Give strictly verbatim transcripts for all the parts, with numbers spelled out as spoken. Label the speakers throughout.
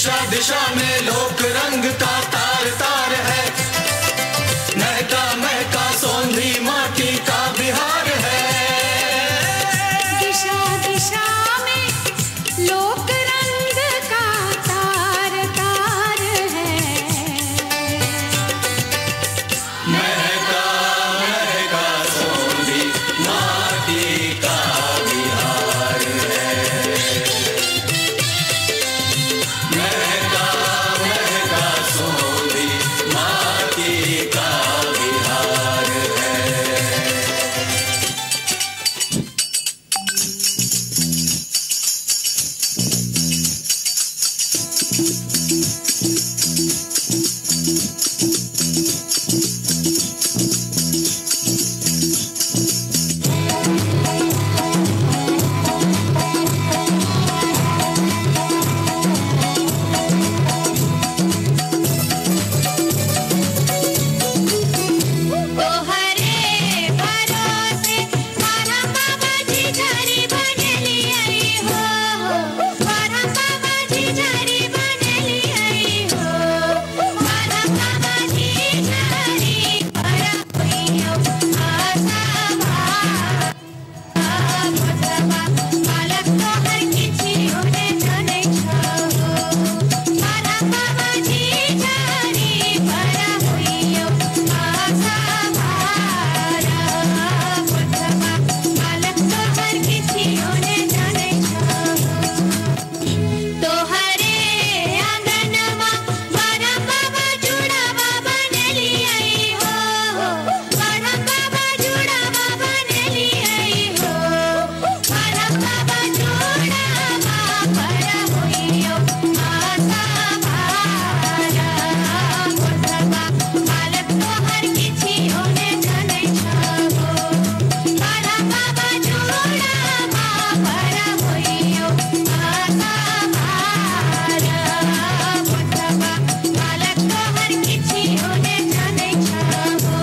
Speaker 1: दिशा दिशा में लोक रंग का तार तार है, महका महका सोंधी माटी का बिहार है।
Speaker 2: दिशा दिशा में लोक रंग का तार तार है,
Speaker 1: महका महका सोंधी माटी का बिहार है। महका महका सोंधी माटी का बिहार है।
Speaker 2: तोहरे भरोसे परम बाबा जी झरी बनली आई हो, परम बाबा जी झरी बनली आई हो, परम बाबा जी झरी पर होइयो आशा भार बसवा बालक तोहर किछि होने जाने छहो, परम बाबा जी झरी पर होइयो आशा भार बसवा बालक तोहर किछि होने जाने छहो। तोहरे आंगनमा परम बाबा जुड़ावा बनली आई हो, परम बाबा जुड़ावा बनली आई हो, परम बाबा जुड़ावा पर होइयो आशा भार बसवा बालक तोहर किछि होने जाने छहो, परम बाबा जुड़ावा पर होइयो आशा भार बसवा बालक तोहर किछि होने जाने छहो।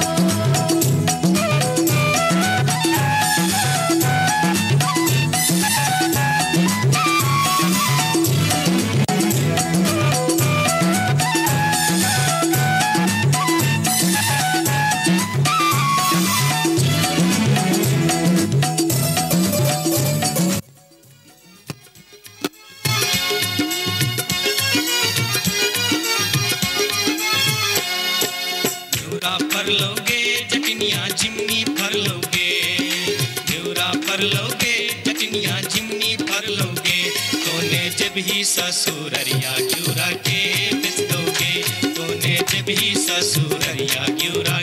Speaker 3: न्यूरा पर लोगे जटनिया जिमनी पर लोगे, न्यूरा पर लोगे जटनिया जिमनी पर लोगे, तोने जब ही ससुररिया ग्यूरा के बिस दोगे, तोने जब ही ससुररिया ग्यूरा